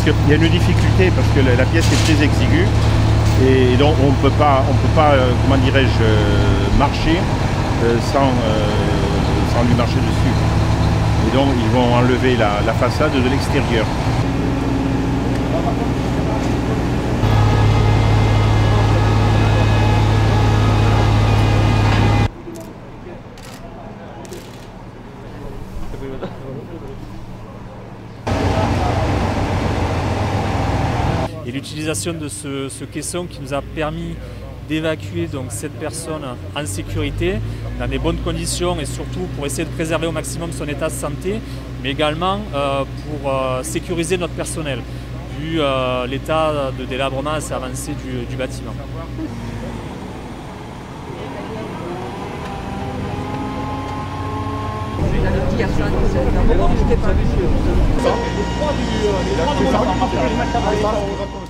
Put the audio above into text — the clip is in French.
qu'il y a une difficulté, parce que la pièce est très exiguë, et donc on peut pas comment dirais-je, marcher sans lui marcher dessus. Et donc ils vont enlever la façade de l'extérieur. Et l'utilisation de ce caisson qui nous a permis d'évacuer donc cette personne en sécurité, dans des bonnes conditions et surtout pour essayer de préserver au maximum son état de santé, mais également pour sécuriser notre personnel, vu l'état de délabrement assez avancé du bâtiment. Le 3 du